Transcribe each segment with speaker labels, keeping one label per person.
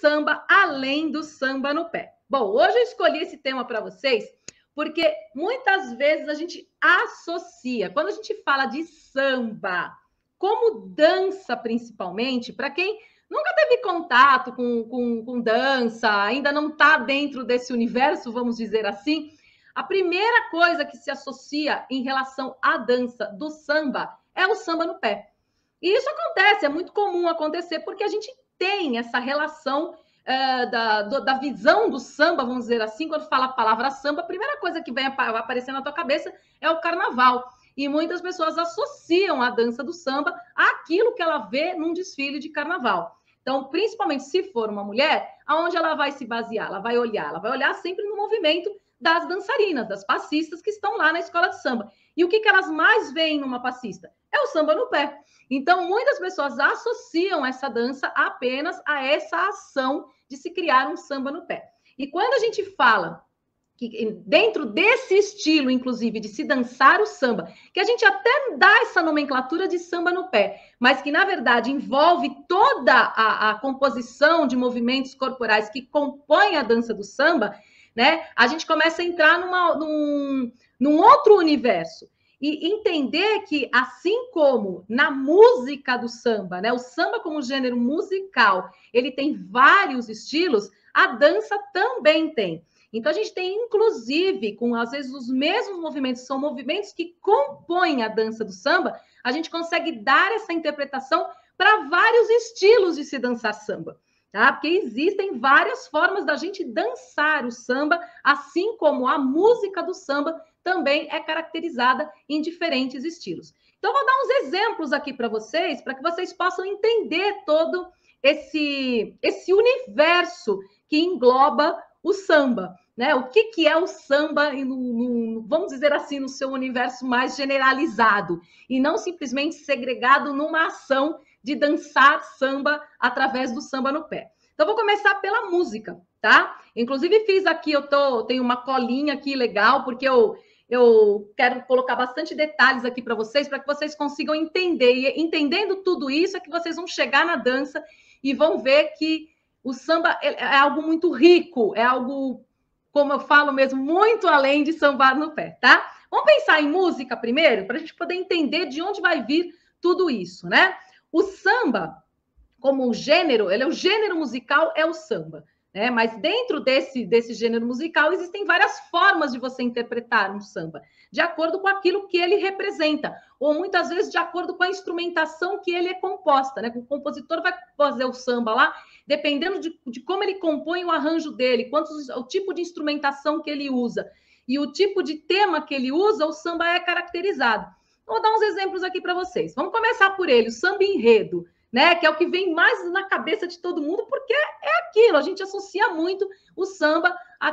Speaker 1: samba além do samba no pé. Bom, hoje eu escolhi esse tema para vocês porque muitas vezes a gente associa, quando a gente fala de samba, como dança principalmente, para quem nunca teve contato com dança, ainda não está dentro desse universo, vamos dizer assim, a primeira coisa que se associa em relação à dança do samba é o samba no pé. E isso acontece, é muito comum acontecer, porque a gente tem essa relação da visão do samba, vamos dizer assim, quando fala a palavra samba, a primeira coisa que vem aparecer na tua cabeça é o carnaval. E muitas pessoas associam a dança do samba àquilo que ela vê num desfile de carnaval. Então, principalmente se for uma mulher, aonde ela vai se basear? Ela vai olhar sempre no movimento das dançarinas, das passistas que estão lá na escola de samba. E o que elas mais veem numa passista? É o samba no pé. Então, muitas pessoas associam essa dança apenas a essa ação de se criar um samba no pé. E quando a gente fala que dentro desse estilo, inclusive, de se dançar o samba, que a gente até dá essa nomenclatura de samba no pé, mas que, na verdade, envolve toda a composição de movimentos corporais que compõem a dança do samba, né? A gente começa a entrar num outro universo. E entender que, assim como na música do samba, né, o samba como gênero musical, ele tem vários estilos, a dança também tem. Então, a gente tem, inclusive, com, às vezes, os mesmos movimentos, são movimentos que compõem a dança do samba, a gente consegue dar essa interpretação para vários estilos de se dançar samba. Tá? Porque existem várias formas da gente dançar o samba, assim como a música do samba também é caracterizada em diferentes estilos. Então, vou dar uns exemplos aqui para vocês, para que vocês possam entender todo esse universo que engloba o samba. Né? O que é o samba, vamos dizer assim, no seu universo mais generalizado, e não simplesmente segregado numa ação de dançar samba através do samba no pé. Então, vou começar pela música, tá? Inclusive, fiz aqui, tenho uma colinha aqui legal, porque eu quero colocar bastante detalhes aqui para vocês vocês consigam entender. E entendendo tudo isso, é que vocês vão chegar na dança e vão ver que o samba é algo muito rico, é algo, como eu falo mesmo, muito além de sambar no pé, tá? Vamos pensar em música primeiro, para a gente poder entender de onde vai vir tudo isso, né? O samba, como gênero, ele é o gênero musical, é o samba. Né? Mas dentro desse gênero musical existem várias formas de você interpretar um samba, de acordo com aquilo que ele representa, ou muitas vezes de acordo com a instrumentação que ele é composta. Né? O compositor vai fazer o samba lá, dependendo de como ele compõe o arranjo dele, o tipo de instrumentação que ele usa e o tipo de tema que ele usa, o samba é caracterizado. Vou dar uns exemplos aqui para vocês. Vamos começar por ele, o samba enredo. Né, que é o que vem mais na cabeça de todo mundo, porque é aquilo, a gente associa muito o samba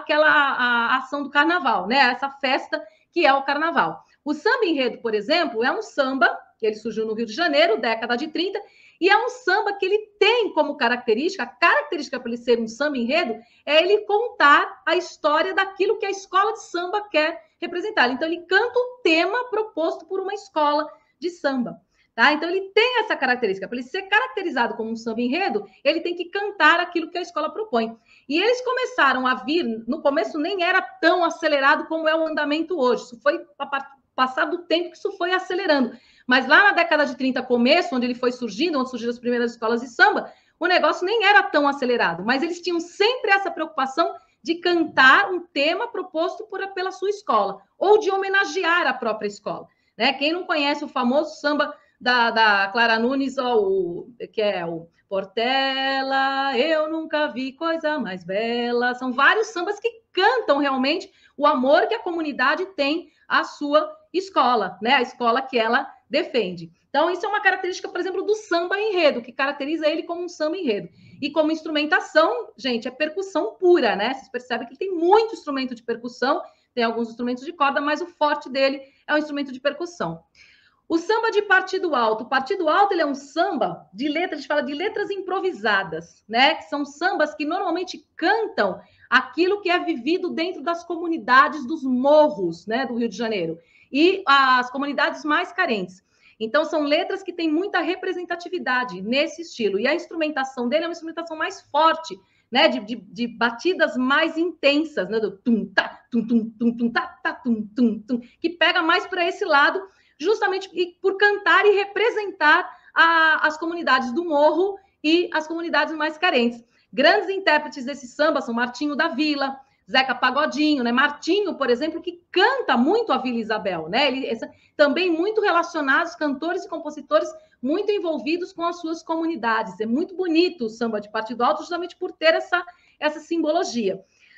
Speaker 1: à ação do carnaval, né, essa festa que é o carnaval. O samba enredo, por exemplo, é um samba que ele surgiu no Rio de Janeiro, década de 30, e é um samba que ele tem como característica, a característica para ele ser um samba enredo, é ele contar a história daquilo que a escola de samba quer representar. Então, ele canta o tema proposto por uma escola de samba. Tá? Então, ele tem essa característica. Para ele ser caracterizado como um samba enredo, ele tem que cantar aquilo que a escola propõe. E eles começaram a vir, no começo nem era tão acelerado como é o andamento hoje. Isso foi, passar do tempo que isso foi acelerando. Mas lá na década de 30, começo, onde ele foi surgindo, onde surgiram as primeiras escolas de samba, o negócio nem era tão acelerado. Mas eles tinham sempre essa preocupação de cantar um tema proposto pela sua escola, ou de homenagear a própria escola. Né? Quem não conhece o famoso samba da Clara Nunes, que é o Portela, eu nunca vi coisa mais bela. São vários sambas que cantam realmente o amor que a comunidade tem à sua escola, né? A escola que ela defende. Então, isso é uma característica, por exemplo, do samba enredo, que caracteriza ele como um samba enredo. E como instrumentação, gente, é percussão pura, né? Vocês percebem que ele tem muito instrumento de percussão, tem alguns instrumentos de corda, mas o forte dele é o instrumento de percussão. O samba de partido alto. O partido alto ele é um samba de letras, a gente fala de letras improvisadas, né? Que são sambas que normalmente cantam aquilo que é vivido dentro das comunidades dos morros, né, do Rio de Janeiro, e as comunidades mais carentes. Então, são letras que têm muita representatividade nesse estilo. E a instrumentação dele é uma instrumentação mais forte, né, de batidas mais intensas, né, do tum, tá, tum, tum, tum, tum, tá, tá, tum, tum, tum, que pega mais para esse lado, justamente por cantar e representar as comunidades do morro e as comunidades mais carentes. Grandes intérpretes desse samba são Martinho da Vila, Zeca Pagodinho, né? Martinho, por exemplo, que canta muito a Vila Isabel, né? Também muito relacionados, cantores e compositores muito envolvidos com as suas comunidades. É muito bonito o samba de partido alto, justamente por ter essa simbologia.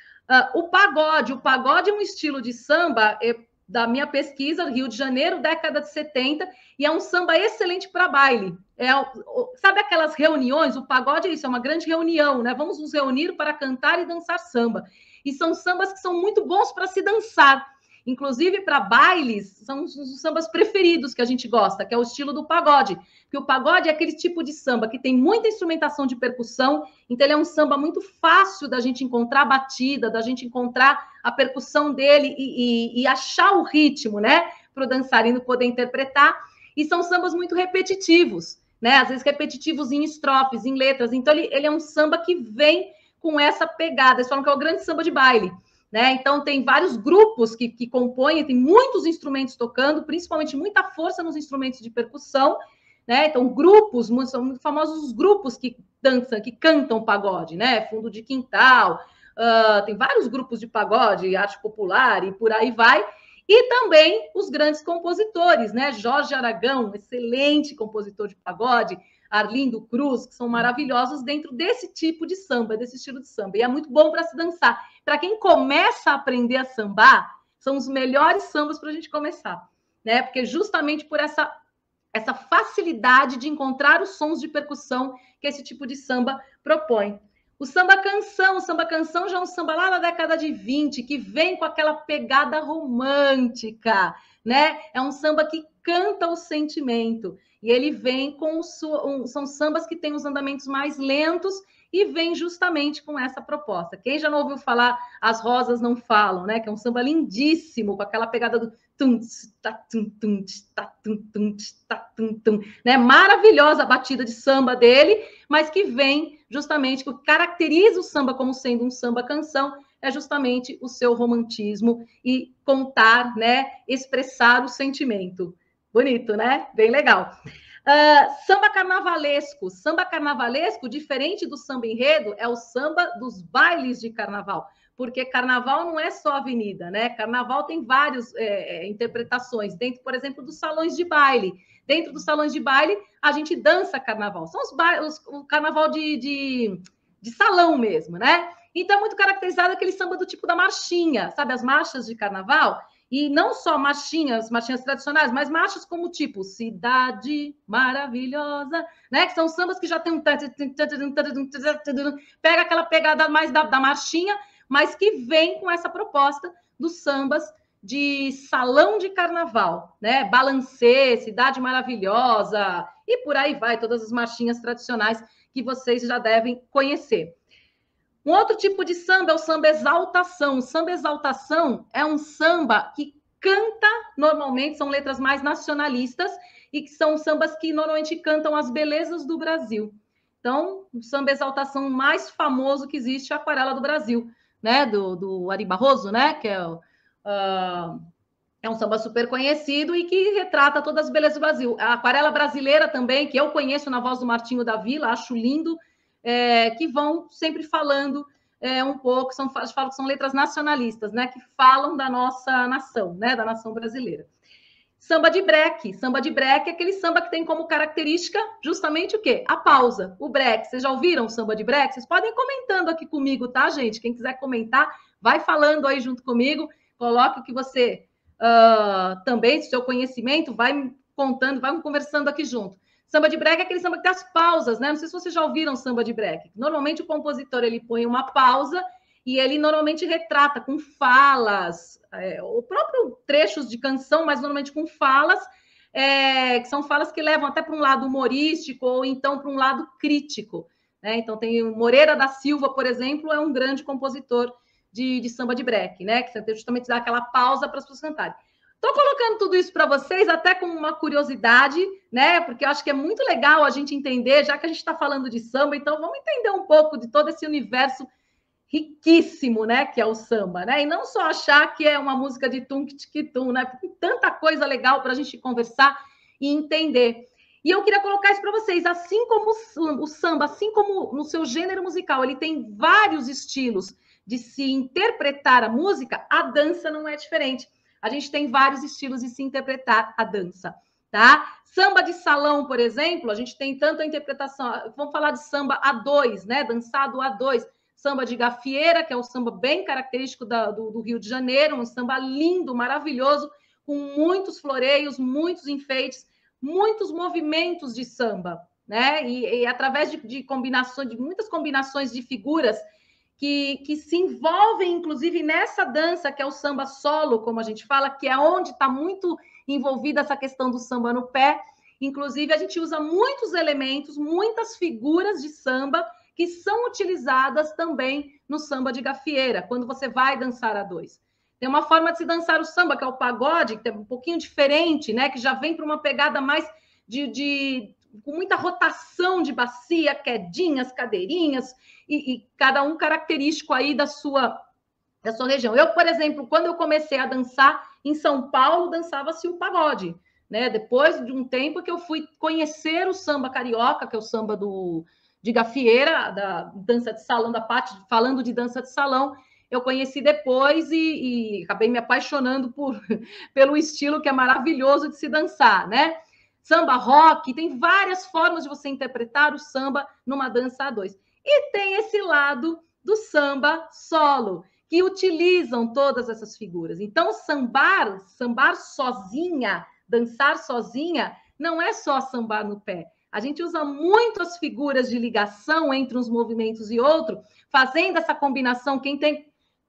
Speaker 1: O pagode é um estilo de samba da minha pesquisa, Rio de Janeiro, década de 70, e é um samba excelente para baile. Sabe aquelas reuniões? O pagode é isso, é uma grande reunião, né? Vamos nos reunir para cantar e dançar samba. E são sambas que são muito bons para se dançar. Inclusive, para bailes, são os sambas preferidos que a gente gosta, que é o estilo do pagode. Porque o pagode é aquele tipo de samba que tem muita instrumentação de percussão, então ele é um samba muito fácil da gente encontrar a batida, da gente encontrar a percussão dele e achar o ritmo, né? Para o dançarino poder interpretar. E são sambas muito repetitivos, né? Às vezes repetitivos em estrofes, em letras. Então ele é um samba que vem com essa pegada. Eles falam que é o grande samba de baile. Né? Então, tem vários grupos que compõem, tem muitos instrumentos tocando, principalmente muita força nos instrumentos de percussão. Né? Então, grupos, são muito famosos os grupos que dançam, que cantam pagode, né? Fundo de Quintal, tem vários grupos de pagode, arte popular e por aí vai. E também os grandes compositores, né? Jorge Aragão, excelente compositor de pagode, Arlindo Cruz, que são maravilhosos dentro desse tipo de samba, desse estilo de samba. E é muito bom para se dançar. Para quem começa a aprender a sambar, são os melhores sambas para a gente começar, né? Porque justamente por essa facilidade de encontrar os sons de percussão que esse tipo de samba propõe. O samba canção já é um samba lá da década de 20, que vem com aquela pegada romântica, né? É um samba que canta o sentimento. E ele vem com são sambas que têm os andamentos mais lentos e vem justamente com essa proposta. Quem já não ouviu falar As Rosas Não Falam, né? Que é um samba lindíssimo, com aquela pegada do tum, ta, tum, tum, ta, tum, tum, ta, tum, tum, né? Maravilhosa a batida de samba dele, mas que vem justamente, que caracteriza o samba como sendo um samba-canção, é justamente o seu romantismo e contar, né? Expressar o sentimento. Bonito, né? Bem legal. Samba carnavalesco. Samba carnavalesco, diferente do samba enredo, é o samba dos bailes de carnaval. Porque carnaval não é só avenida, né? Carnaval tem várias interpretações, dentro, por exemplo, dos salões de baile. Dentro dos salões de baile, a gente dança carnaval. São o carnaval de salão mesmo, né? Então, é muito caracterizado aquele samba do tipo da marchinha, sabe? As marchas de carnaval. E não só marchinhas tradicionais, mas marchas como tipo Cidade Maravilhosa, né? Que são sambas que já tem pega aquela pegada mais da marchinha, mas que vem com essa proposta dos sambas de salão de carnaval, né? Balancê, Cidade Maravilhosa, e por aí vai, todas as marchinhas tradicionais que vocês já devem conhecer. Um outro tipo de samba é o samba exaltação. O samba exaltação é um samba que canta, normalmente, são letras mais nacionalistas, e que são sambas que normalmente cantam as belezas do Brasil. Então, o samba exaltação mais famoso que existe é a Aquarela do Brasil, né? Do Ari Barroso, né? Que é um samba super conhecido e que retrata todas as belezas do Brasil. A Aquarela Brasileira também, que eu conheço na voz do Martinho da Vila, acho lindo, que vão sempre falando um pouco, falam que são letras nacionalistas, né? Que falam da nossa nação, né? Da nação brasileira. Samba de breque. Samba de breque é aquele samba que tem como característica justamente o quê? A pausa, o breque. Vocês já ouviram o samba de breque? Vocês podem ir comentando aqui comigo, tá, gente? Quem quiser comentar, vai falando aí junto comigo, coloque o que você também, seu conhecimento, vai me contando, vai conversando aqui junto. Samba de breque é aquele samba que tem as pausas, né? Não sei se vocês já ouviram samba de breque. Normalmente o compositor ele põe uma pausa e ele normalmente retrata com falas, o próprio trechos de canção, mas normalmente com falas, que são falas que levam até para um lado humorístico ou então para um lado crítico. Né? Então tem o Moreira da Silva, por exemplo, é um grande compositor de samba de breque, né? Que justamente dá aquela pausa para as pessoas cantarem. Estou colocando tudo isso para vocês até como uma curiosidade, né? Porque eu acho que é muito legal a gente entender, já que a gente está falando de samba, então vamos entender um pouco de todo esse universo riquíssimo, né? Que é o samba, né? E não só achar que é uma música de tum-tum, né? Porque tem tanta coisa legal para a gente conversar e entender. E eu queria colocar isso para vocês, assim como o samba, assim como no seu gênero musical, ele tem vários estilos de se interpretar a música, a dança não é diferente. A gente tem vários estilos de se interpretar a dança, tá? Samba de salão, por exemplo, a gente tem tanto a interpretação, vamos falar de samba a dois, né? Dançado a dois. Samba de gafieira, que é um samba bem característico do Rio de Janeiro, um samba lindo, maravilhoso, com muitos floreios, muitos enfeites, muitos movimentos de samba, né? E através de combinações, de muitas combinações de figuras que se envolvem, inclusive, nessa dança, que é o samba solo, como a gente fala, que é onde está muito envolvida essa questão do samba no pé. Inclusive, a gente usa muitos elementos, muitas figuras de samba que são utilizadas também no samba de gafieira, quando você vai dançar a dois. Tem uma forma de se dançar o samba, que é o pagode, que é um pouquinho diferente, né? Que já vem para uma pegada mais com muita rotação de bacia, quedinhas, cadeirinhas, e cada um característico aí da sua região. Eu, por exemplo, quando eu comecei a dançar em São Paulo, dançava-se o pagode, né? Depois de um tempo que eu fui conhecer o samba carioca, que é o samba de gafieira, da dança de salão, da parte falando de dança de salão, eu conheci depois e acabei me apaixonando pelo estilo que é maravilhoso de se dançar, né? Samba rock, tem várias formas de você interpretar o samba numa dança a dois. E tem esse lado do samba solo, que utilizam todas essas figuras. Então, sambar sozinha, dançar sozinha, não é só sambar no pé. A gente usa muitas figuras de ligação entre uns movimentos e outros, fazendo essa combinação. Quem tem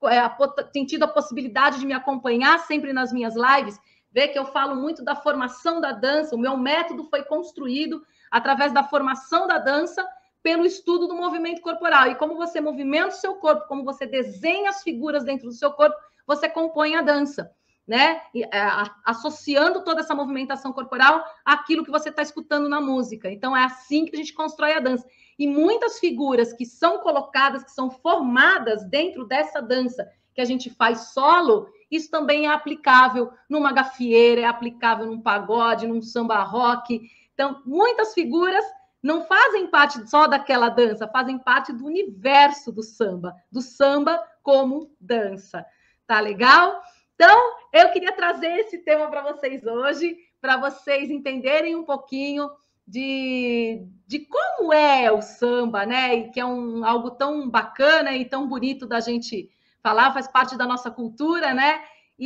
Speaker 1: tido a possibilidade de me acompanhar sempre nas minhas lives, vê que eu falo muito da formação da dança. O meu método foi construído através da formação da dança pelo estudo do movimento corporal. E como você movimenta o seu corpo, como você desenha as figuras dentro do seu corpo, você compõe a dança, né? Associando toda essa movimentação corporal àquilo que você está escutando na música. Então, é assim que a gente constrói a dança. E muitas figuras que são colocadas, que são formadas dentro dessa dança que a gente faz solo, isso também é aplicável numa gafieira, é aplicável num pagode, num samba rock. Então, muitas figuras não fazem parte só daquela dança, fazem parte do universo do samba como dança. Tá legal? Então, eu queria trazer esse tema para vocês hoje, para vocês entenderem um pouquinho de como é o samba, né? E que é algo tão bacana e tão bonito da gente falar, faz parte da nossa cultura, né?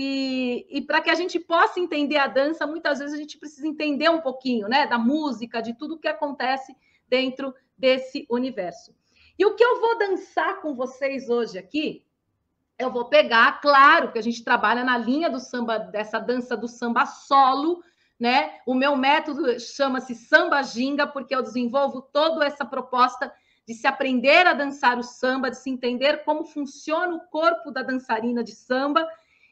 Speaker 1: E para que a gente possa entender a dança, muitas vezes a gente precisa entender um pouquinho, né, da música, de tudo que acontece dentro desse universo. E o que eu vou dançar com vocês hoje aqui, eu vou pegar, claro que a gente trabalha na linha do samba, dessa dança do samba solo, né? O meu método chama-se samba ginga, porque eu desenvolvo toda essa proposta de se aprender a dançar o samba, de se entender como funciona o corpo da dançarina de samba,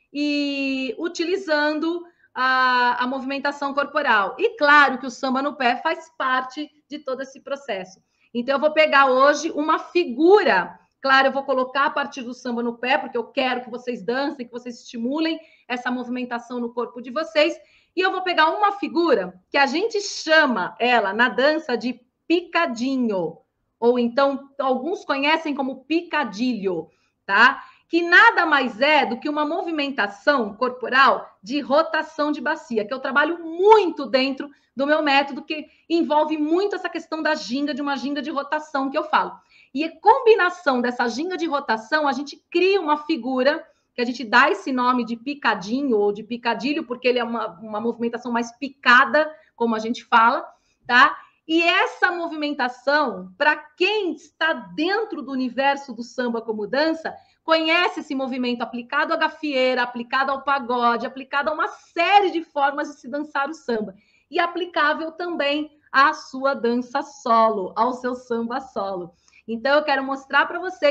Speaker 1: e utilizando a movimentação corporal. E claro que o samba no pé faz parte de todo esse processo. Então, eu vou pegar hoje uma figura. Claro, eu vou colocar a partir do samba no pé, porque eu quero que vocês dancem, que vocês estimulem essa movimentação no corpo de vocês. E eu vou pegar uma figura que a gente chama ela na dança de picadinho, ou então alguns conhecem como picadilho, tá? Que nada mais é do que uma movimentação corporal de rotação de bacia, que eu trabalho muito dentro do meu método, que envolve muito essa questão da ginga, de uma ginga de rotação que eu falo. E a combinação dessa ginga de rotação, a gente cria uma figura que a gente dá esse nome de picadinho ou de picadilho, porque ele é uma movimentação mais picada, como a gente fala, tá? E essa movimentação, para quem está dentro do universo do samba como dança, conhece esse movimento aplicado à gafieira, aplicado ao pagode, aplicado a uma série de formas de se dançar o samba. E aplicável também à sua dança solo, ao seu samba solo. Então, eu quero mostrar para vocês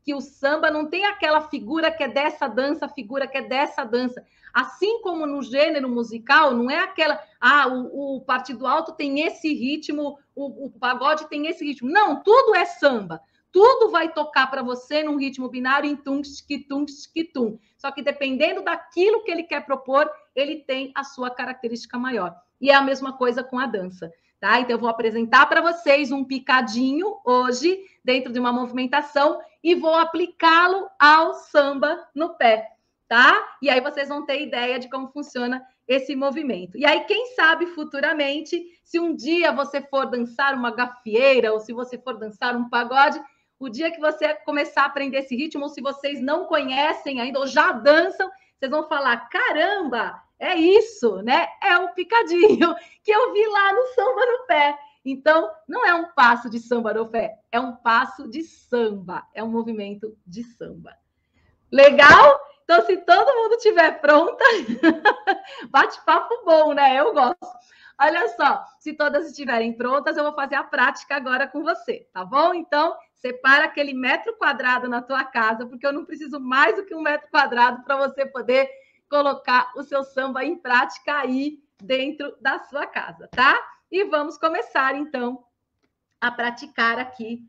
Speaker 1: que o samba não tem aquela figura que é dessa dança, figura que é dessa dança. Assim como no gênero musical, não é aquela, o partido alto tem esse ritmo, o pagode tem esse ritmo. Não, tudo é samba. Tudo vai tocar para você num ritmo binário em tum, tum, tum. Só que dependendo daquilo que ele quer propor, ele tem a sua característica maior. E é a mesma coisa com a dança. Tá? Então, eu vou apresentar para vocês um picadinho hoje, dentro de uma movimentação, e vou aplicá-lo ao samba no pé, tá? E aí vocês vão ter ideia de como funciona esse movimento. E aí, quem sabe futuramente, se um dia você for dançar uma gafieira, ou se você for dançar um pagode, o dia que você começar a aprender esse ritmo, ou se vocês não conhecem ainda, ou já dançam, vocês vão falar, caramba, é isso, né? É o picadinho que eu vi lá no samba no pé. Então, não é um passo de samba no pé, é um passo de samba, é um movimento de samba. Legal? Então, se todo mundo estiver pronta, bate-papo bom, né? Eu gosto. Olha só, se todas estiverem prontas, eu vou fazer a prática agora com você, tá bom? Então, separa aquele metro quadrado na tua casa, porque eu não preciso mais do que 1 metro quadrado para você poder colocar o seu samba em prática aí dentro da sua casa, tá? E vamos começar, então, a praticar aqui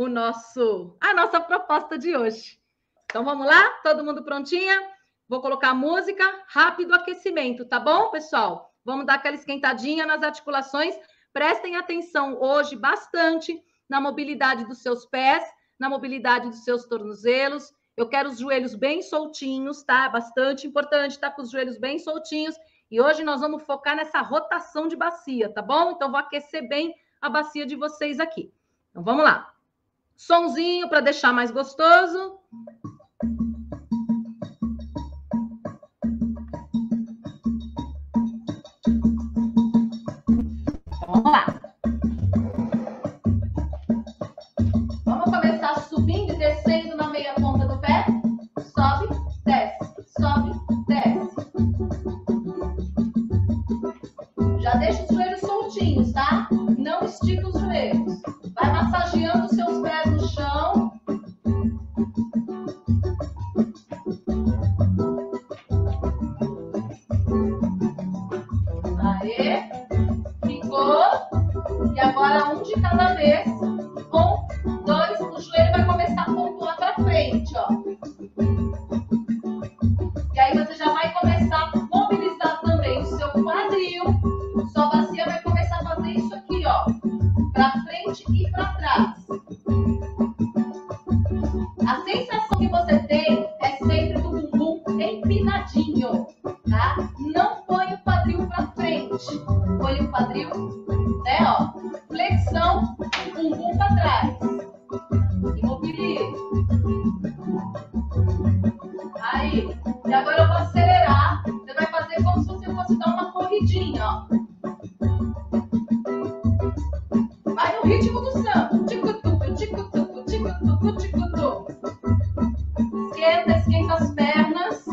Speaker 1: a nossa proposta de hoje. Então, vamos lá? Todo mundo prontinha? Vou colocar música, rápido aquecimento, tá bom, pessoal? Vamos dar aquela esquentadinha nas articulações. Prestem atenção hoje bastante na mobilidade dos seus pés, na mobilidade dos seus tornozelos. Eu quero os joelhos bem soltinhos, tá? Bastante importante estar com os joelhos bem soltinhos. E hoje nós vamos focar nessa rotação de bacia, tá bom? Então, vou aquecer bem a bacia de vocês aqui. Então, vamos lá. Sonzinho para deixar mais gostoso. Vamos lá. Vamos começar subindo e descendo na meia ponta do pé. Sobe, desce, Já deixa os joelhos soltinhos, tá? Não estica os joelhos. Vai massageando os seus pés no chão. Aê. Ficou. E agora um de cada vez. 1, 2, o joelho vai começar a pontuar para frente, ó. E aí você já vai começar a mobilizar também o seu quadril. Sua bacia vai começar a fazer isso aqui, ó. Para frente e para trás. A sensação que você tem é sempre do bumbum empinadinho, tá? Não põe o quadril para frente. Põe o quadril, né, ó. Flexão, bumbum para trás. Imobilize. Aí. E agora eu vou acelerar. Você vai fazer como se você fosse dar uma corridinha, ó. Vai no ritmo do samba. Tico-tuco, tico-tuco, tico-tuco, tico-tuco. Esquenta as pernas.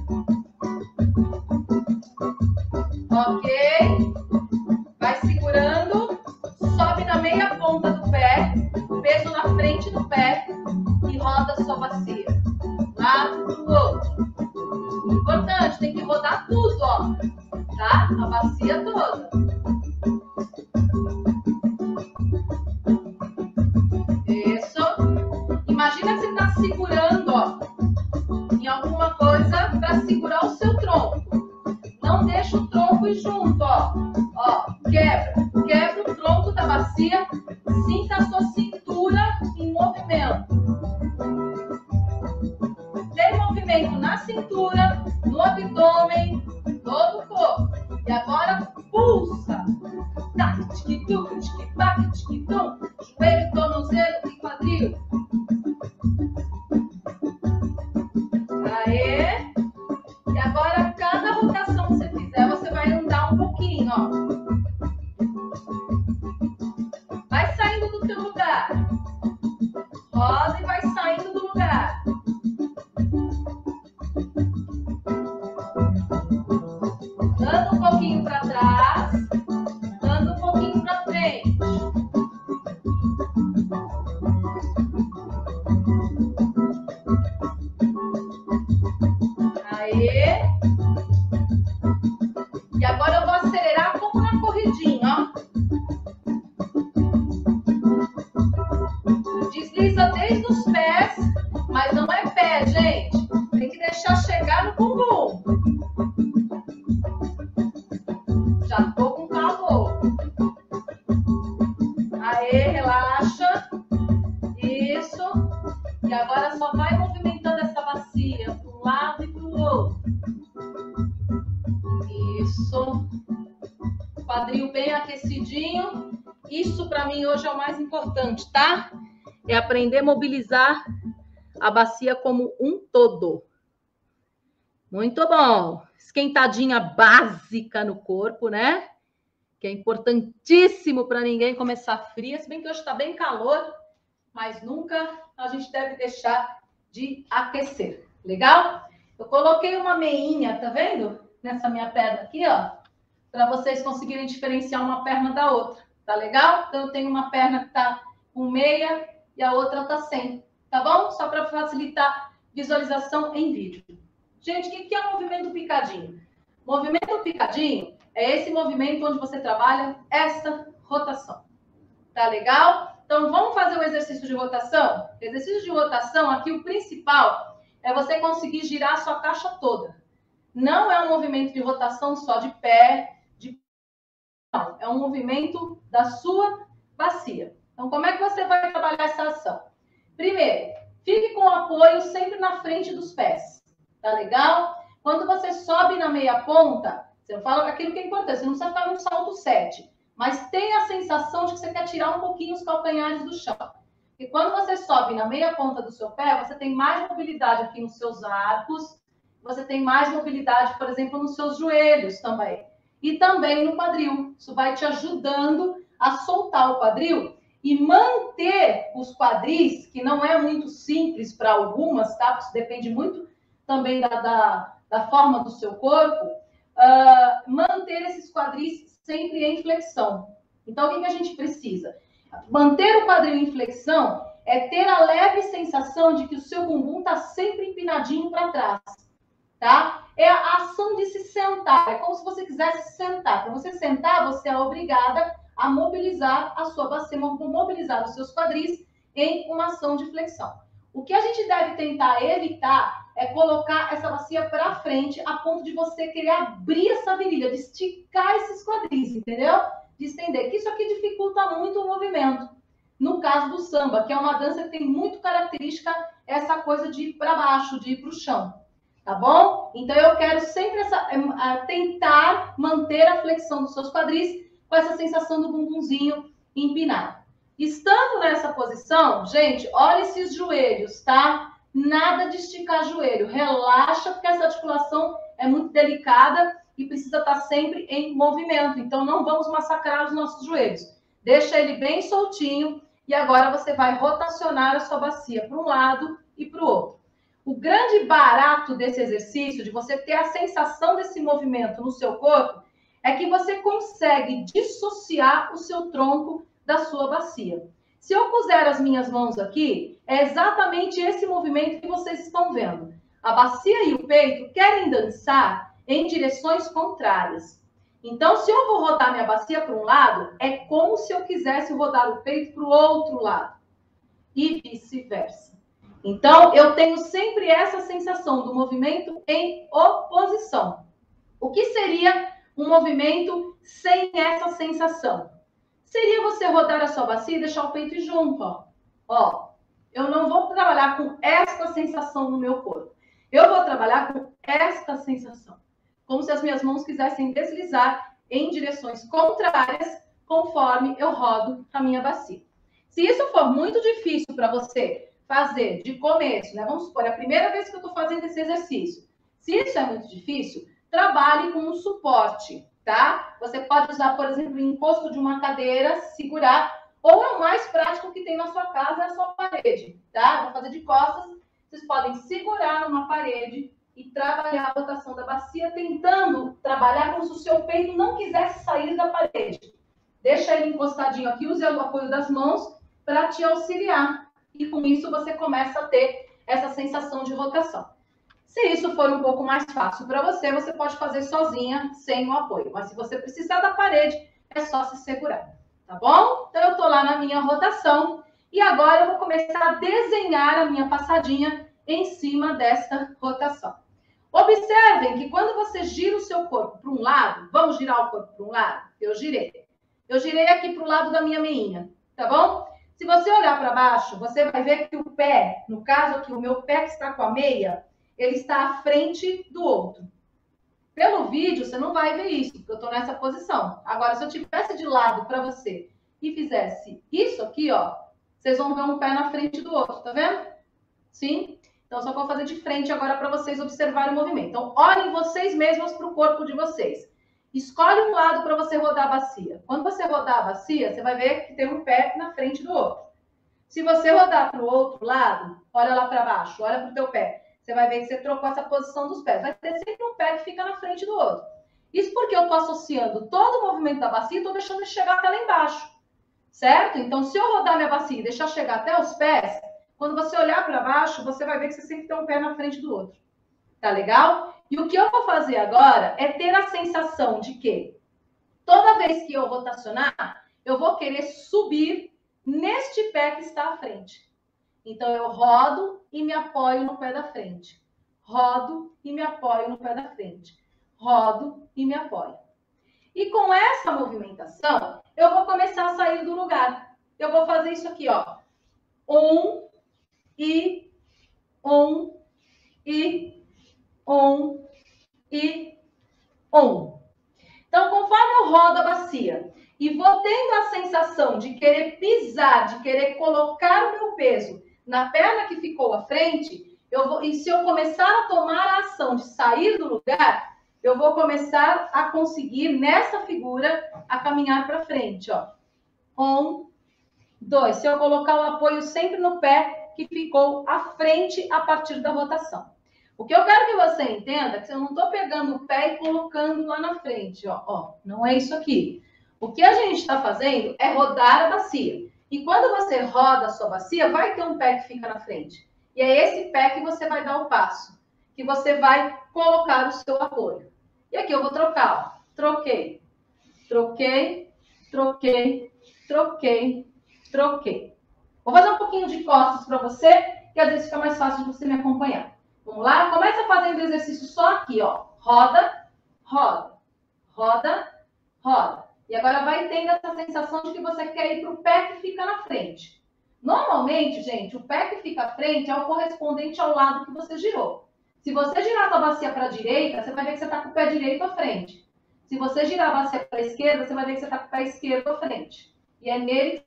Speaker 1: Ok. Vai segurando. Sobe na meia ponta do pé. Peso na frente do pé. E roda a sua bacia. Lado pro outro. Importante, tem que rodar tudo, ó. Tá? A bacia toda. Isso. Imagina que você está segurando, ó, em alguma coisa para segurar o seu tronco. Não deixa o tronco ir junto, ó. Ó, quebra o tronco da bacia. Sinta a sua cintura em movimento. Tem movimento na cintura, no abdômen, todo o corpo. E agora pulsa. Joelho, tornozelo e quadril. Aê. E agora, cada rotação que você fizer, você vai andar um pouquinho, ó. Vai saindo do teu lugar. Roda e vai saindo do lugar. Anda um pouquinho para trás. Anda um pouquinho para frente. Mas não é pé, gente. Tem que deixar chegar no bumbum. Já tô com calor. Aê, relaxa. Isso. E agora só vai movimentando essa bacia para um lado e para o outro. Isso. Quadril bem aquecidinho. Isso para mim hoje é o mais importante, tá? É aprender a mobilizar a bacia como um todo. Muito bom. Esquentadinha básica no corpo, né? Que é importantíssimo para ninguém começar fria. Se bem que hoje está bem calor, mas nunca a gente deve deixar de aquecer. Legal? Eu coloquei uma meinha, tá vendo? Nessa minha perna aqui, ó. Para vocês conseguirem diferenciar uma perna da outra. Tá legal? Então, eu tenho uma perna que tá com meia e a outra tá sem. Tá bom? Só para facilitar visualização em vídeo. Gente, o que é o movimento picadinho? Movimento picadinho é esse movimento onde você trabalha essa rotação. Tá legal? Então, vamos fazer o exercício de rotação? Exercício de rotação, aqui o principal é você conseguir girar a sua caixa toda. Não é um movimento de rotação só de pé, não. É um movimento da sua bacia. Então, como é que você vai trabalhar essa ação? Primeiro, fique com o apoio sempre na frente dos pés. Tá legal? Quando você sobe na meia ponta, você fala aquilo que é importante, você não precisa ficar num salto 7, mas tem a sensação de que você quer tirar um pouquinho os calcanhares do chão. E quando você sobe na meia ponta do seu pé, você tem mais mobilidade aqui nos seus arcos, você tem mais mobilidade, por exemplo, nos seus joelhos também. E também no quadril. Isso vai te ajudando a soltar o quadril e manter os quadris, que não é muito simples para algumas, tá? Isso depende muito também da forma do seu corpo, manter esses quadris sempre em flexão. Então, o que a gente precisa? Manter o quadril em flexão é ter a leve sensação de que o seu bumbum está sempre empinadinho para trás, tá? É a ação de se sentar, é como se você quisesse sentar. Para você sentar, você é obrigada a mobilizar a sua bacia, mobilizar os seus quadris em uma ação de flexão. O que a gente deve tentar evitar é colocar essa bacia para frente a ponto de você querer abrir essa virilha, de esticar esses quadris, entendeu? De estender, que isso aqui dificulta muito o movimento. No caso do samba, que é uma dança que tem muito característica essa coisa de ir para baixo, de ir para o chão. Tá bom? Então, eu quero sempre tentar manter a flexão dos seus quadris com essa sensação do bumbumzinho empinado. Estando nessa posição, gente, olha esses joelhos, tá? Nada de esticar joelho. Relaxa, porque essa articulação é muito delicada e precisa estar sempre em movimento. Então, não vamos massacrar os nossos joelhos. Deixa ele bem soltinho e agora você vai rotacionar a sua bacia para um lado e para o outro. O grande barato desse exercício, de você ter a sensação desse movimento no seu corpo, é que você consegue dissociar o seu tronco da sua bacia. Se eu puser as minhas mãos aqui, é exatamente esse movimento que vocês estão vendo. A bacia e o peito querem dançar em direções contrárias. Então, se eu vou rodar minha bacia para um lado, é como se eu quisesse rodar o peito para o outro lado. E vice-versa. Então, eu tenho sempre essa sensação do movimento em oposição. O que seria um movimento sem essa sensação? Seria você rodar a sua bacia e deixar o peito junto, ó. Ó, eu não vou trabalhar com esta sensação no meu corpo. Eu vou trabalhar com esta sensação. Como se as minhas mãos quisessem deslizar em direções contrárias conforme eu rodo a minha bacia. Se isso for muito difícil para você fazer de começo, né? Vamos supor, é a primeira vez que eu estou fazendo esse exercício. Se isso é muito difícil, trabalhe com um suporte, tá? Você pode usar, por exemplo, o encosto de uma cadeira, segurar, ou é o mais prático que tem na sua casa, é a sua parede, tá? Vou fazer de costas, vocês podem segurar numa parede e trabalhar a rotação da bacia, tentando trabalhar como se o seu peito não quisesse sair da parede. Deixa ele encostadinho aqui, use o apoio das mãos para te auxiliar. E com isso você começa a ter essa sensação de rotação. Se isso for um pouco mais fácil para você, você pode fazer sozinha, sem o apoio. Mas se você precisar da parede, é só se segurar. Tá bom? Então, eu estou lá na minha rotação. E agora eu vou começar a desenhar a minha passadinha em cima desta rotação. Observem que quando você gira o seu corpo para um lado, vamos girar o corpo para um lado? Eu girei. Eu girei aqui para o lado da minha meinha, tá bom? Se você olhar para baixo, você vai ver que o pé, no caso aqui, o meu pé que está com a meia, ele está à frente do outro. Pelo vídeo, você não vai ver isso, porque eu estou nessa posição. Agora, se eu tivesse de lado para você e fizesse isso aqui, ó, vocês vão ver um pé na frente do outro, tá vendo? Sim? Então, só vou fazer de frente agora para vocês observarem o movimento. Então, olhem vocês mesmos para o corpo de vocês. Escolhe um lado para você rodar a bacia. Quando você rodar a bacia, você vai ver que tem um pé na frente do outro. Se você rodar para o outro lado, olha lá para baixo, olha para o teu pé. Você vai ver que você trocou essa posição dos pés. Vai ter sempre um pé que fica na frente do outro. Isso porque eu estou associando todo o movimento da bacia e estou deixando ele chegar até lá embaixo. Certo? Então, se eu rodar minha bacia e deixar chegar até os pés, quando você olhar para baixo, você vai ver que você sempre tem um pé na frente do outro. Tá legal? E o que eu vou fazer agora é ter a sensação de que toda vez que eu rotacionar, eu vou querer subir neste pé que está à frente. Então, eu rodo e me apoio no pé da frente. Rodo e me apoio no pé da frente. Rodo e me apoio. E com essa movimentação, eu vou começar a sair do lugar. Eu vou fazer isso aqui, ó. Um e um. Então, conforme eu rodo a bacia e vou tendo a sensação de querer pisar, de querer colocar o meu peso na perna que ficou à frente, e se eu começar a tomar a ação de sair do lugar, eu vou começar a conseguir, nessa figura, a caminhar para frente, ó. 1, 2. Se eu colocar o apoio sempre no pé que ficou à frente a partir da rotação. O que eu quero que você entenda é que eu não estou pegando o pé e colocando lá na frente, ó. Não é isso aqui. O que a gente está fazendo é rodar a bacia. E quando você roda a sua bacia, vai ter um pé que fica na frente. E é esse pé que você vai dar o passo, que você vai colocar o seu apoio. E aqui eu vou trocar, ó. Troquei, troquei, troquei, troquei, troquei. Vou fazer um pouquinho de costas para você, que às vezes fica mais fácil de você me acompanhar. Vamos lá? Começa fazendo o exercício só aqui, ó. Roda, roda, roda, roda. E agora vai tendo essa sensação de que você quer ir para o pé que fica na frente. Normalmente, gente, o pé que fica à frente é o correspondente ao lado que você girou. Se você girar a sua bacia para a direita, você vai ver que você está com o pé direito à frente. Se você girar a bacia para a esquerda, você vai ver que você está com o pé esquerdo à frente. E é nele.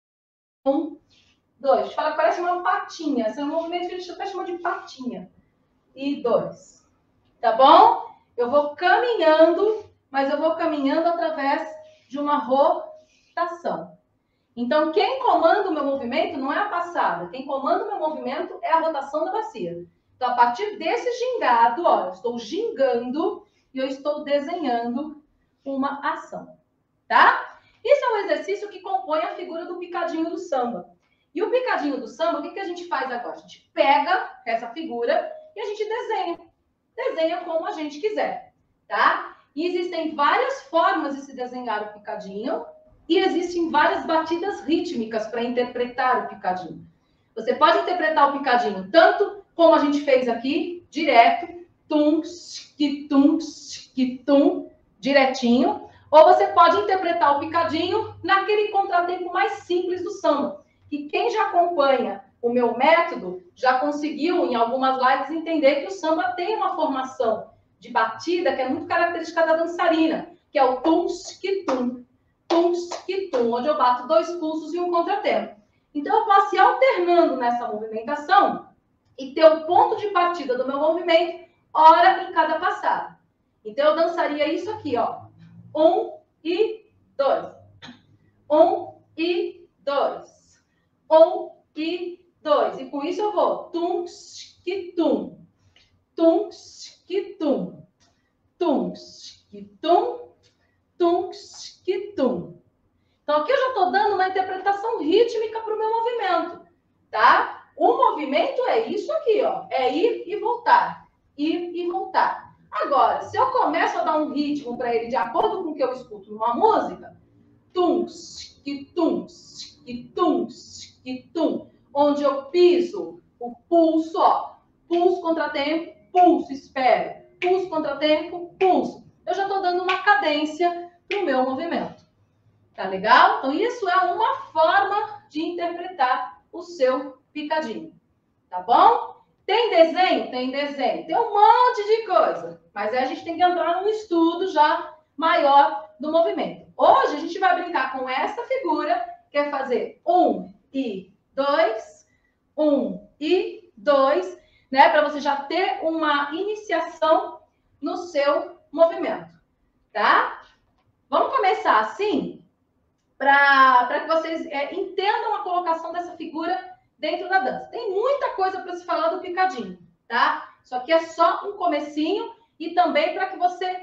Speaker 1: 1, 2. Fala que parece uma patinha. Esse é um movimento que a gente até chama de patinha. E 2. Tá bom? Eu vou caminhando, mas eu vou caminhando através de uma rotação. Então, quem comanda o meu movimento não é a passada. Quem comanda o meu movimento é a rotação da bacia. Então, a partir desse gingado, ó, eu estou gingando e eu estou desenhando uma ação. Tá? Isso é um exercício que compõe a figura do picadinho do samba. E o picadinho do samba, o que a gente faz agora? A gente pega essa figura e a gente desenha. Desenha como a gente quiser, tá? E existem várias formas de se desenhar o picadinho e existem várias batidas rítmicas para interpretar o picadinho. Você pode interpretar o picadinho tanto como a gente fez aqui, direto, tum, tum, direitinho, ou você pode interpretar o picadinho naquele contratempo mais simples do samba. E quem já acompanha o meu método já conseguiu, em algumas lives, entender que o samba tem uma formação de batida que é muito característica da dançarina, que é o tum-tum, onde eu bato 2 pulsos e um contratempo. Então, eu posso ir alternando nessa movimentação e ter o ponto de partida do meu movimento, hora em cada passada. Então, eu dançaria isso aqui, ó. 1 e 2. 1 e 2. 1 e 2. E com isso eu vou tum-tum, tum-tum, tum-tum, tum-tum. Então, aqui eu já estou dando uma interpretação rítmica para o meu movimento, tá? O movimento é isso aqui, ó. É ir e voltar. Ir e voltar. Agora, se eu começo a dar um ritmo para ele de acordo com o que eu escuto numa música, tum, tum, onde eu piso o pulso, ó, pulso, contratempo, pulso, espero, pulso, contratempo, pulso. Eu já estou dando uma cadência para o meu movimento. Tá legal? Então, isso é uma forma de interpretar o seu picadinho. Tá bom? Tem desenho? Tem desenho. Tem um monte de coisa. Mas aí a gente tem que entrar num estudo já maior do movimento. Hoje a gente vai brincar com essa figura, que é fazer 1 e 2, 1 e 2, né? Para você já ter uma iniciação no seu movimento, tá? Vamos começar assim, para que vocês entendam a colocação dessa figura dentro da dança. Tem muita coisa para se falar do picadinho, tá? Isso aqui é só um comecinho e também para que você,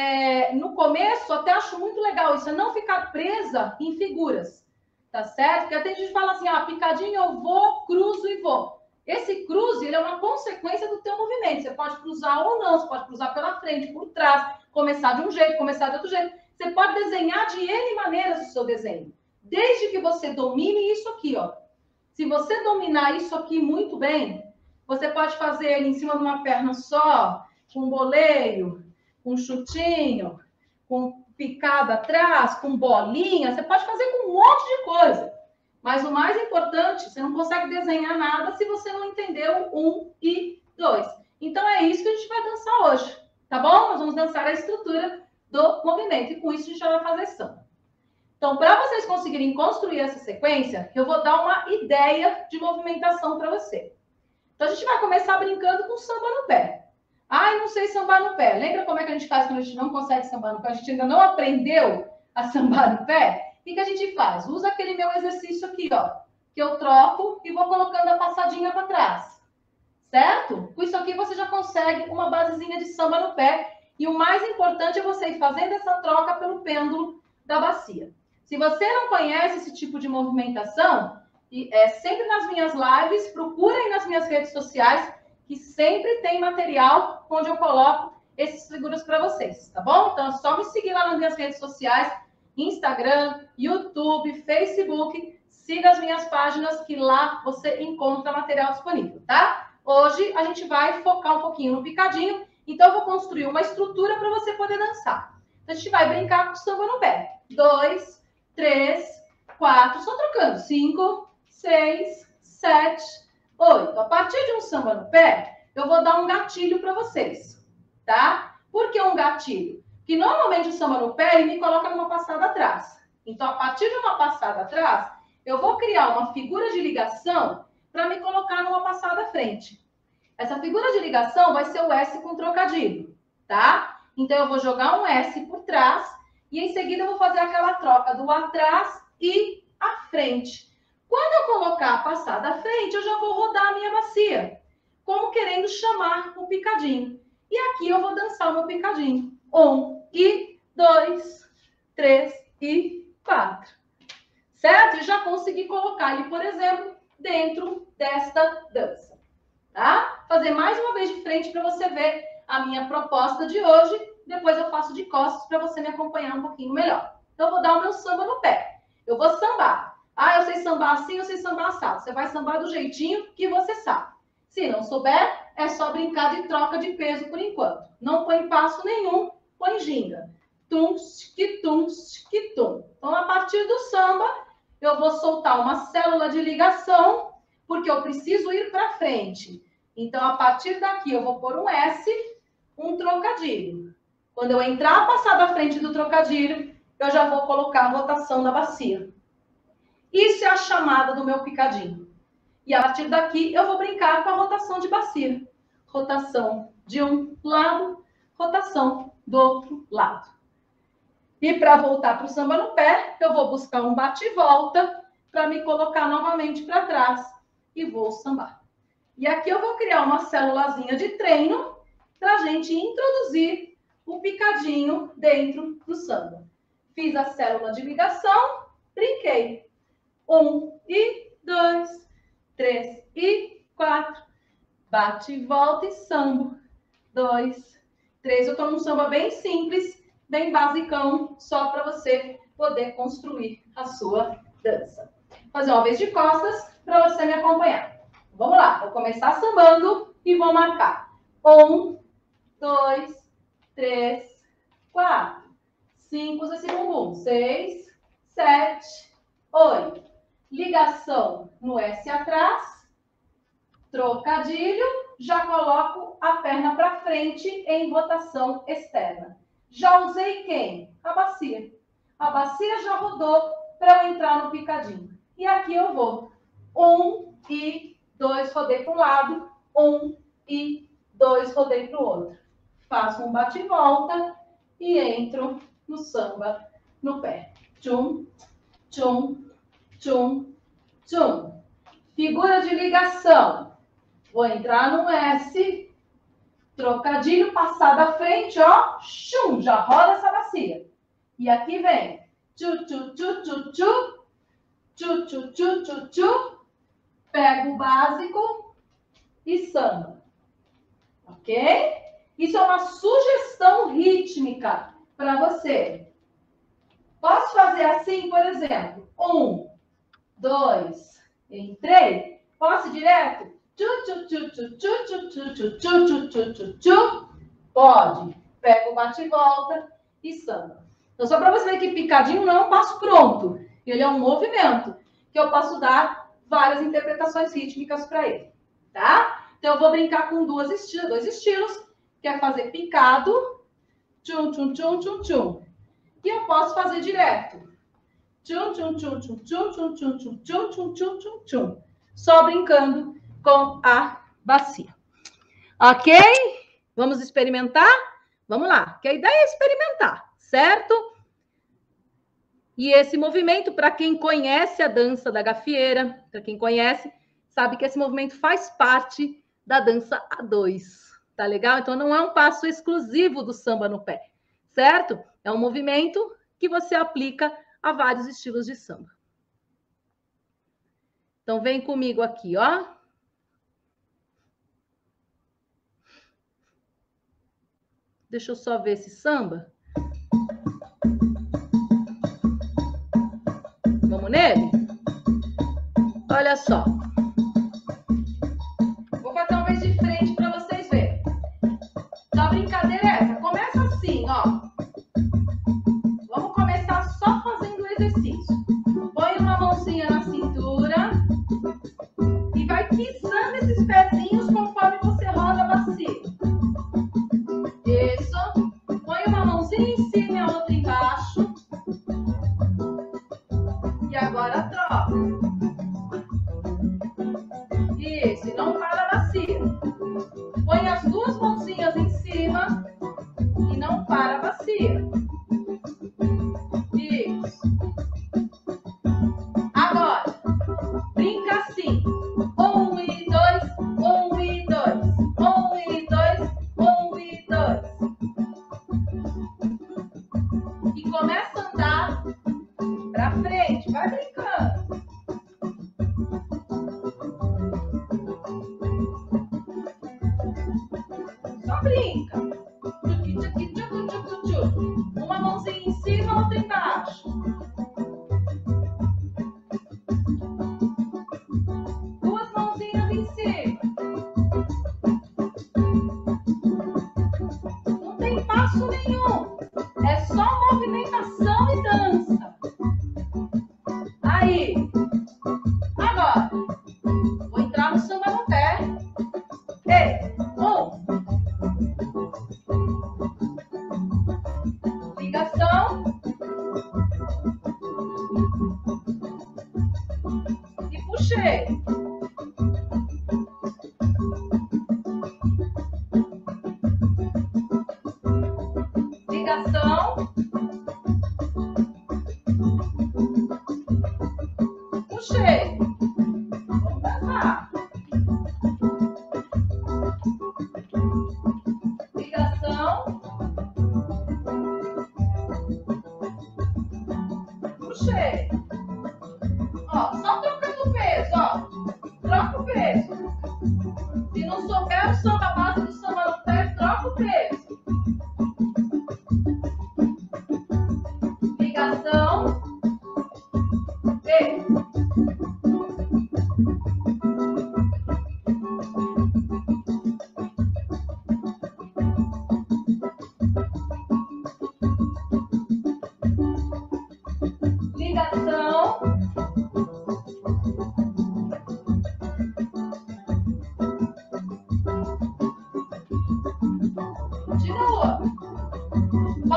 Speaker 1: no começo, até acho muito legal isso, é não ficar presa em figuras, tá certo? Porque até a gente fala assim, picadinho eu vou, cruzo e vou. Esse cruze, ele é uma consequência do teu movimento. Você pode cruzar ou não, você pode cruzar pela frente, por trás, começar de um jeito, começar de outro jeito. Você pode desenhar de N maneiras o seu desenho. Desde que você domine isso aqui, ó. Se você dominar isso aqui muito bem, você pode fazer ele em cima de uma perna só, com boleio, com chutinho, com picada atrás, com bolinha. Você pode fazer com um monte de coisa. Mas o mais importante, você não consegue desenhar nada se você não entendeu 1 e 2. Então, é isso que a gente vai dançar hoje, tá bom? Nós vamos dançar a estrutura do movimento. E com isso, a gente já vai fazer samba. Então, para vocês conseguirem construir essa sequência, eu vou dar uma ideia de movimentação para você. Então, a gente vai começar brincando com samba no pé. Eu não sei sambar no pé. Lembra como é que a gente faz quando a gente não consegue sambar no pé? A gente ainda não aprendeu a sambar no pé? O que a gente faz? Usa aquele meu exercício aqui, ó, que eu troco e vou colocando a passadinha para trás, certo? Com isso aqui você já consegue uma basezinha de samba no pé. E o mais importante é você ir fazendo essa troca pelo pêndulo da bacia. Se você não conhece esse tipo de movimentação, sempre nas minhas lives, procura aí nas minhas redes sociais, que sempre tem material onde eu coloco esses figuras para vocês, tá bom? Então é só me seguir lá nas minhas redes sociais, Instagram, YouTube, Facebook, siga as minhas páginas que lá você encontra material disponível, tá? Hoje a gente vai focar um pouquinho no picadinho, então eu vou construir uma estrutura para você poder dançar. Então a gente vai brincar com samba no pé. 2, 3, 4, só trocando. 5, 6, 7, 8. A partir de um samba no pé, eu vou dar um gatilho para vocês, tá? Por que um gatilho? Que normalmente o samba no pé, ele me coloca numa passada atrás. Então, a partir de uma passada atrás, eu vou criar uma figura de ligação para me colocar numa passada à frente. Essa figura de ligação vai ser o S com trocadilho, tá? Então, eu vou jogar um S por trás e em seguida eu vou fazer aquela troca do atrás e à frente. Quando eu colocar a passada à frente, eu já vou rodar a minha bacia, como querendo chamar o picadinho. E aqui eu vou dançar o meu picadinho. 1 e 2, 3 e 4. Certo? E já consegui colocar ele, por exemplo, dentro desta dança. Tá? Fazer mais uma vez de frente para você ver a minha proposta de hoje. Depois eu faço de costas para você me acompanhar um pouquinho melhor. Então, eu vou dar o meu samba no pé. Eu vou sambar. Eu sei sambar assim, eu sei sambar assado. Você vai sambar do jeitinho que você sabe. Se não souber, é só brincar de troca de peso por enquanto. Não põe passo nenhum, põe ginga. Tum, tum, tum. Então, a partir do samba, eu vou soltar uma célula de ligação, porque eu preciso ir para frente. Então, a partir daqui, eu vou pôr um S, um trocadilho. Quando eu entrar a passada à frente do trocadilho, eu já vou colocar a rotação da bacia. Isso é a chamada do meu picadinho. E a partir daqui, eu vou brincar com a rotação de bacia. Rotação de um lado, rotação do outro lado. E para voltar para o samba no pé, eu vou buscar um bate e volta para me colocar novamente para trás e vou sambar. E aqui eu vou criar uma célulazinha de treino para a gente introduzir o picadinho dentro do samba. Fiz a célula de ligação, brinquei. 1 e 2, 3 e 4. Bate e volta e sambo. 2, 3. Eu estou num samba bem simples, bem basicão, só para você poder construir a sua dança. Vou fazer uma vez de costas para você me acompanhar. Vamos lá, vou começar sambando. e vou marcar. 1, 2, 3, 4, 5, esse bumbum. 6, 7, 8. Ligação no S atrás. Trocadilho. Já coloco a perna para frente em rotação externa. Já usei quem? A bacia. A bacia já rodou para eu entrar no picadinho. E aqui eu vou. 1 e 2, rodei para um lado. 1 e 2, rodei para o outro. Faço um bate e volta e entro no samba no pé. Tchum, tchum, tchum, tchum. Figura de ligação. Vou entrar no S. Trocadilho, passar da frente, ó. Chum, já roda essa bacia. E aqui vem. Tchu, tchu, tchu, tchu, tchu. Tchu, tchu, tchu, tchu, tchu. Pego o básico e samba. Ok? Isso é uma sugestão rítmica para você. Posso fazer assim, por exemplo. 1, 2, entrei. Posso ir direto? Tchu, tchu, tchu, tchu, tchu, tchu, tchu, tchu, tchu, tchu, tchu, tchu. Pode. Pega o bate e volta e samba. Então, só para você ver que picadinho não é um passo pronto. Ele é um movimento que eu posso dar várias interpretações rítmicas para ele. Tá? Então, eu vou brincar com dois estilos. Que é fazer picado. Tchum, tchum, tchum, tchum, tchum. E eu posso fazer direto. Tchum, tchum, tchum, tchum, tchum, tchum, tchum, tchum, tchum, tchum, tchum, tchum, tchum. Só brincando com a bacia. Ok? Vamos experimentar? Vamos lá. Que a ideia é experimentar, certo? E esse movimento, para quem conhece a dança da gafieira, para quem conhece, sabe que esse movimento faz parte da dança A2. Tá legal? Então, não é um passo exclusivo do samba no pé, certo? É um movimento que você aplica a vários estilos de samba. Então, vem comigo aqui, ó. Deixa eu só ver esse samba. Vamos nele? Olha só. Vou fazer uma vez de frente para vocês verem. Então, a brincadeira é essa. Começa assim, ó. Vamos começar só fazendo o exercício. Põe uma mãozinha na cintura e vai pisando esses pezinhos conforme você roda a bacia. Isso. Põe uma mãozinha em cima e a outra embaixo. E agora troca. Isso. E não para a bacia. Põe as duas mãozinhas em cima e não para a bacia. Isso. Agora, brinca assim. 1 e 2, 1 e 2, 1 e 2, 1 e 2. E começa a andar pra frente, vai brincando. Só brinca. Uma mãozinha em cima, outra embaixo. Duas mãozinhas em cima. Não tem passo nenhum. É só movimentação e dança. Aí. Agora. Vou entrar no samba no pé. E 1. Ligação. E puxei. Ligação. Puxei. Vamos dançar. Ligação. Puxei. Ó, só trocando o peso, ó. Troca o peso. Se não souber o samba base do samba no pé, troca o peso. Ligação. E.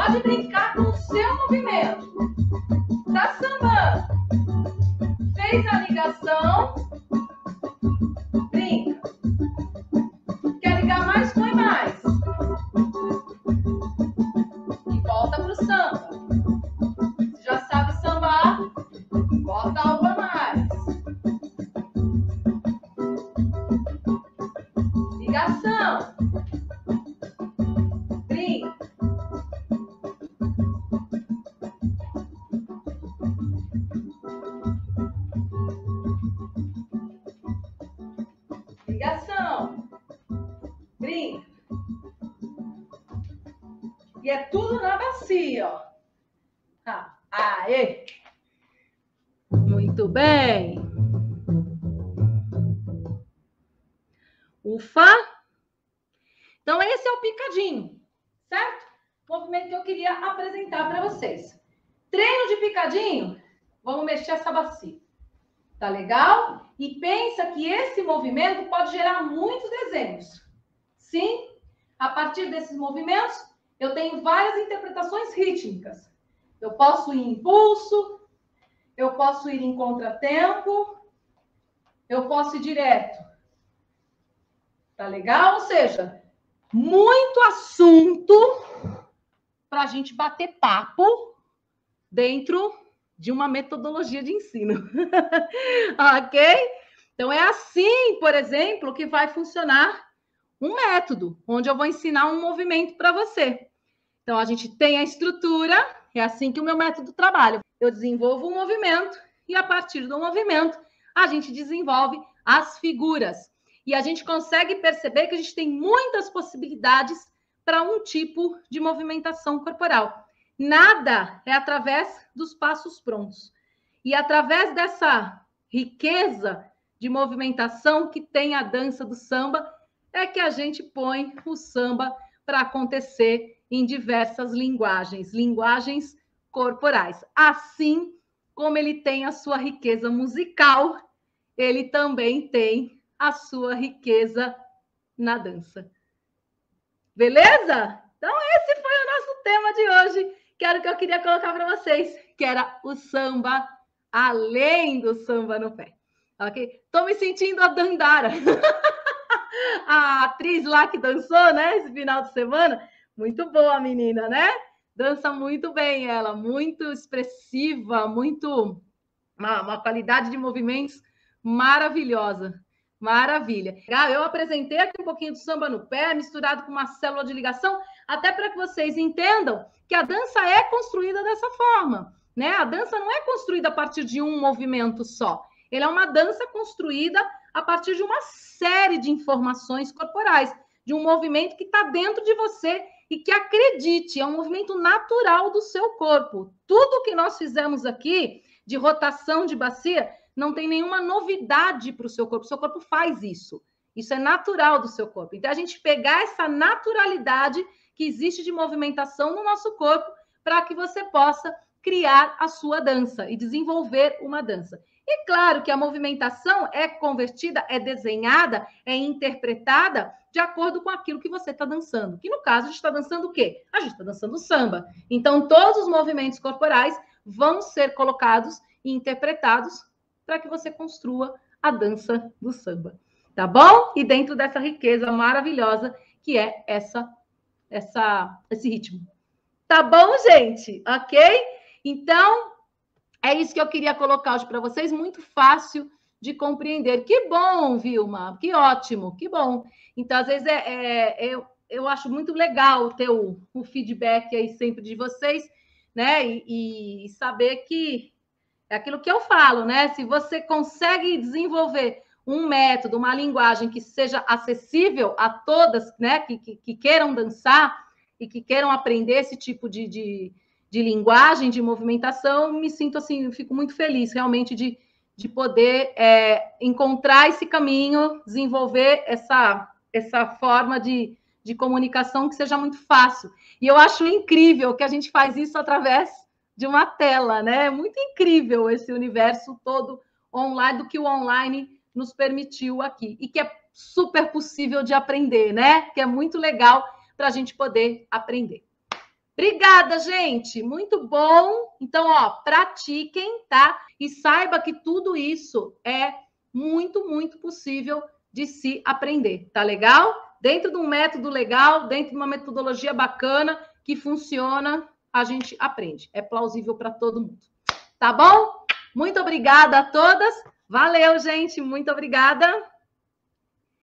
Speaker 1: pode brincar com o seu movimento. Tá sambando. Fez a ligação, brinca. Quer ligar mais? Põe mais. E volta pro samba. Se já sabe sambar, bota algo a mais. Ligação. Brinca. Ligação. Brinca. E é tudo na bacia, ó. Aê! Muito bem. Ufa! Então, esse é o picadinho, certo? Movimento que eu queria apresentar para vocês. Treino de picadinho, vamos mexer essa bacia. Tá legal? E pensa que esse movimento pode gerar muitos desenhos. Sim, a partir desses movimentos, eu tenho várias interpretações rítmicas. Eu posso ir em impulso, eu posso ir em contratempo, eu posso ir direto. Tá legal? Ou seja, muito assunto para a gente bater papo dentro de uma metodologia de ensino. Ok? Então, é assim, por exemplo, que vai funcionar um método, onde eu vou ensinar um movimento para você. Então, a gente tem a estrutura, é assim que o meu método trabalha. Eu desenvolvo um movimento e, a partir do movimento, a gente desenvolve as figuras. E a gente consegue perceber que a gente tem muitas possibilidades para um tipo de movimentação corporal. Nada é através dos passos prontos. E através dessa riqueza de movimentação que tem a dança do samba, é que a gente põe o samba para acontecer em diversas linguagens corporais. Assim como ele tem a sua riqueza musical, ele também tem a sua riqueza na dança. Beleza? Então, esse foi o nosso tema de hoje, que era o que eu queria colocar para vocês, que era o samba além do samba no pé. Ok? Estou me sentindo a Dandara, a atriz lá que dançou, né, esse final de semana. Muito boa a menina, né? Dança muito bem ela, muito expressiva, muito uma qualidade de movimentos maravilhosa. Maravilha. Eu apresentei aqui um pouquinho do samba no pé, misturado com uma célula de ligação, até para que vocês entendam que a dança é construída dessa forma, né? A dança não é construída a partir de um movimento só. Ela é uma dança construída a partir de uma série de informações corporais, de um movimento que está dentro de você e que, acredite, é um movimento natural do seu corpo. Tudo que nós fizemos aqui de rotação de bacia não tem nenhuma novidade para o seu corpo. O seu corpo faz isso. Isso é natural do seu corpo. Então, a gente pegar essa naturalidade que existe de movimentação no nosso corpo para que você possa criar a sua dança e desenvolver uma dança. E claro que a movimentação é convertida, é desenhada, é interpretada de acordo com aquilo que você está dançando. Que no caso, a gente está dançando o quê? A gente está dançando samba. Então, todos os movimentos corporais vão ser colocados e interpretados para que você construa a dança do samba. Tá bom? E dentro dessa riqueza maravilhosa que é esse ritmo. Tá bom, gente? Ok? Então, é isso que eu queria colocar hoje para vocês, muito fácil de compreender. Que bom, Vilma, que ótimo, que bom. Então, às vezes, eu acho muito legal ter o feedback aí sempre de vocês, né? E saber que é aquilo que eu falo, né? Se você consegue desenvolver um método, uma linguagem que seja acessível a todas, né? Que queiram dançar e que queiram aprender esse tipo de linguagem, de movimentação, me sinto assim, fico muito feliz realmente de poder encontrar esse caminho, desenvolver essa forma de comunicação que seja muito fácil. E eu acho incrível que a gente faz isso através de uma tela, né? É muito incrível esse universo todo online, do que o online nos permitiu aqui. E que é super possível de aprender, né? Que é muito legal para a gente poder aprender. Obrigada, gente. Muito bom. Então, ó, pratiquem, tá? E saiba que tudo isso é muito, muito possível de se aprender, tá legal? Dentro de um método legal, dentro de uma metodologia bacana que funciona, a gente aprende. É plausível para todo mundo. Tá bom? Muito obrigada a todas. Valeu, gente. Muito obrigada.